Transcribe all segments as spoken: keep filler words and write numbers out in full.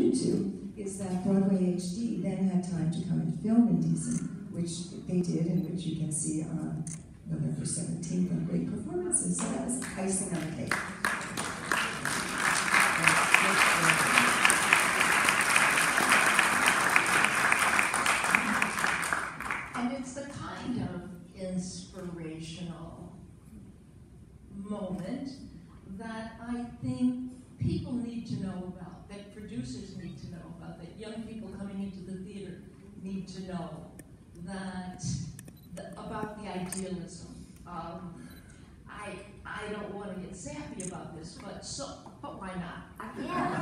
alluded to is that Broadway H D then had time to come and film Indecent, which they did, and which you can see on November seventeenth on great performances. So that was icing on the cake. And it's the kind of inspirational moment that I think people need to know about, that producers need to know about, that young people coming into the theater need to know, that the, about the idealism. Um, I I don't want to get sappy about this, but so but why not?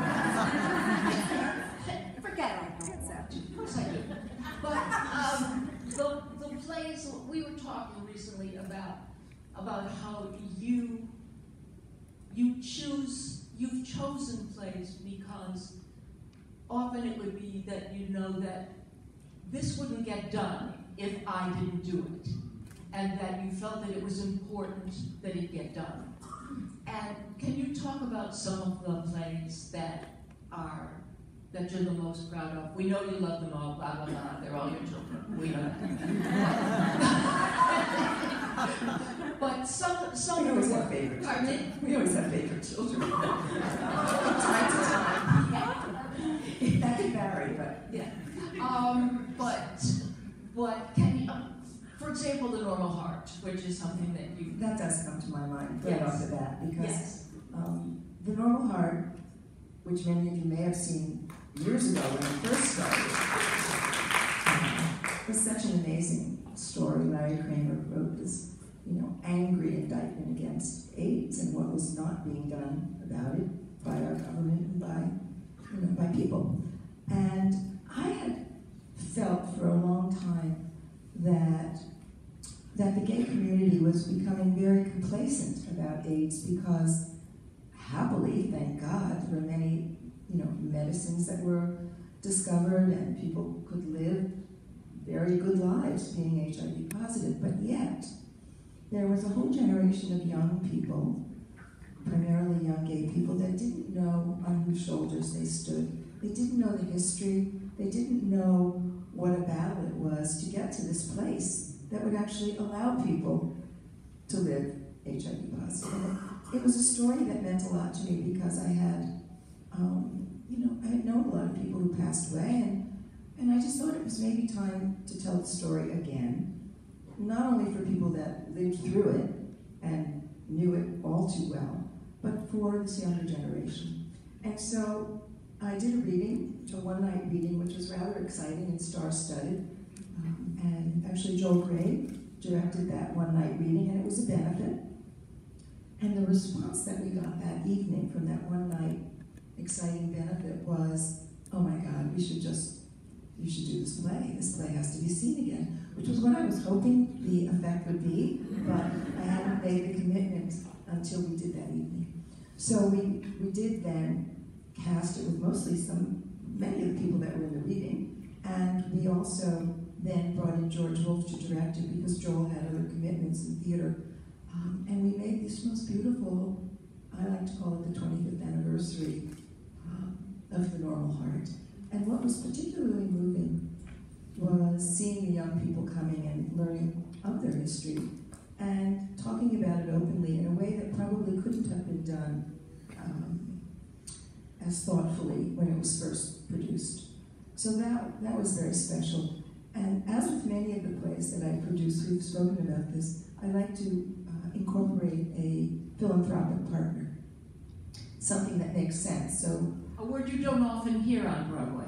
Yeah. Forget I don't sappy. Of course I do. But um, the the plays, we were talking recently about about how you you choose you've chosen plays because often it would be that you know that this wouldn't get done if I didn't do it, and that you felt that it was important that it get done. And can you talk about some of the plays that are that you're the most proud of? We know you love them all, blah, blah, blah, they're all your children, we know. But some, some We always have favorite children. We always have favorite children. From time to time. That can vary, but yeah. Um, but, but can you, um, for example, The Normal Heart, which is something that you... that does come to my mind right Yes. off the bat, because Yes. um, The Normal Heart, which many of you may have seen years ago when it first started, um, was such an amazing story. Larry Kramer wrote this, you know, angry indictment against AIDS and what was not being done about it by our government and by, you know, by people. And I had felt for a long time that that the gay community was becoming very complacent about AIDS because, happily, thank God, there were many, you know, medicines that were discovered and people could live very good lives being H I V positive. But yet, there was a whole generation of young people, primarily young gay people, that didn't know on whose shoulders they stood. They didn't know the history. They didn't know what a battle it was to get to this place that would actually allow people to live H I V positive. It was a story that meant a lot to me because I had, um, you know, I had known a lot of people who passed away, and, and I just thought it was maybe time to tell the story again, not only for people that lived through it and knew it all too well, but for this younger generation. And so I did a reading, a one-night reading, which was rather exciting and star-studded. Um, and actually Joel Gray directed that one-night reading, and it was a benefit. And the response that we got that evening from that one-night exciting benefit was, oh my God, we should just, you should do this play. This play has to be seen again, which was what I was hoping the effect would be, but I hadn't made the commitment until we did that evening. So we, we did then cast it with mostly some, many of the people that were in the reading, and we also then brought in George Wolfe to direct it because Joel had other commitments in theater. Um, and we made this most beautiful, I like to call it the twenty-fifth anniversary um, of The Normal Heart. And what was particularly moving was seeing the young people coming and learning of their history and talking about it openly in a way that probably couldn't have been done um, as thoughtfully when it was first produced. So that, that was very special. And as with many of the plays that I produce who've spoken about this, I like to uh, incorporate a philanthropic partner, something that makes sense. So a word you don't often hear on Broadway.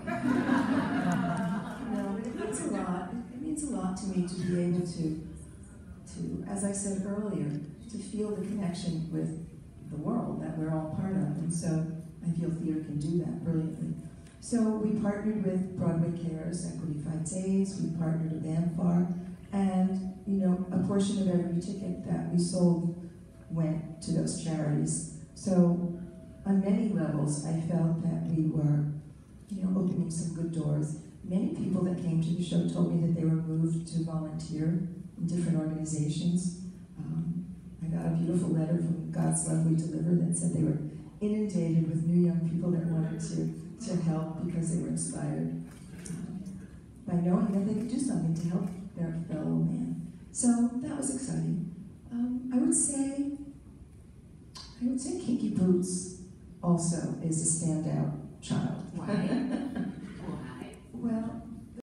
No, but it means a lot. It means a lot to me to be able to, to, as I said earlier, to feel the connection with the world that we're all part of. And so I feel theater can do that brilliantly. So we partnered with Broadwaycares Equity Fights AIDS, we partnered with AMFAR, and you know, a portion of every ticket that we sold went to those charities. So on many levels, I felt that we were, you know, opening some good doors. Many people that came to the show told me that they were moved to volunteer in different organizations. Um, I got a beautiful letter from God's Love We Deliver that said they were inundated with new young people that wanted to to help because they were inspired um, by knowing that they could do something to help their fellow man. So that was exciting. Um, I would say, I would say Kinky Boots also is a standout child. Why? Why? Well,